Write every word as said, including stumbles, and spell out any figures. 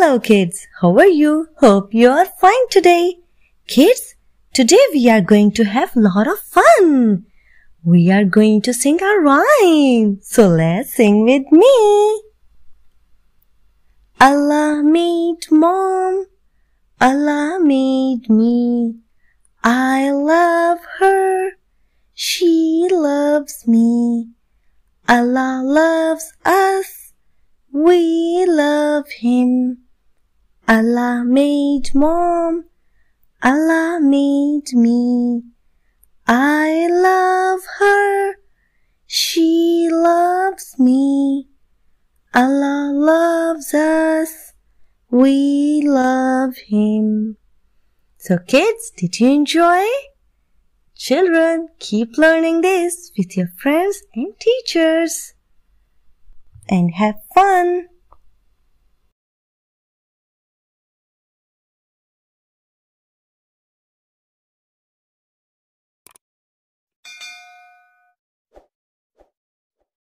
Hello kids, how are you? Hope you are fine today. Kids, today we are going to have a lot of fun. We are going to sing a rhyme. So let's sing with me. Allah made mom, Allah made me. I love her, she loves me. Allah loves us, we love him. Allah made mom, Allah made me. I love her, she loves me. Allah loves us, we love him. So kids, did you enjoy? Children, keep learning this with your friends and teachers. And have fun.